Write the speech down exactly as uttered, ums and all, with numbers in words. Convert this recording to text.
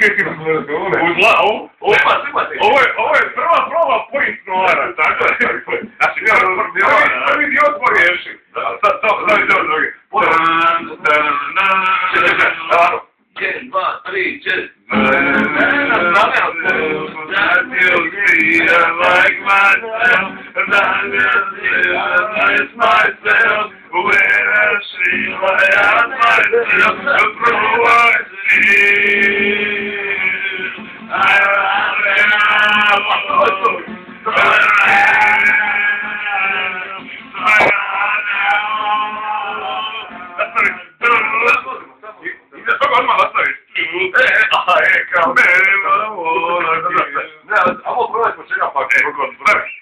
Ovo je, ovo je prva proba point novara, tako je. Znači, prvi dio smo riješili. Sad, sad dio drugi. Jedan, dva, tri, četiri. That you'll see like myself, and I will realize myself when I see my out myself, the blue I see. I Ne, ajmo probati po čega pa.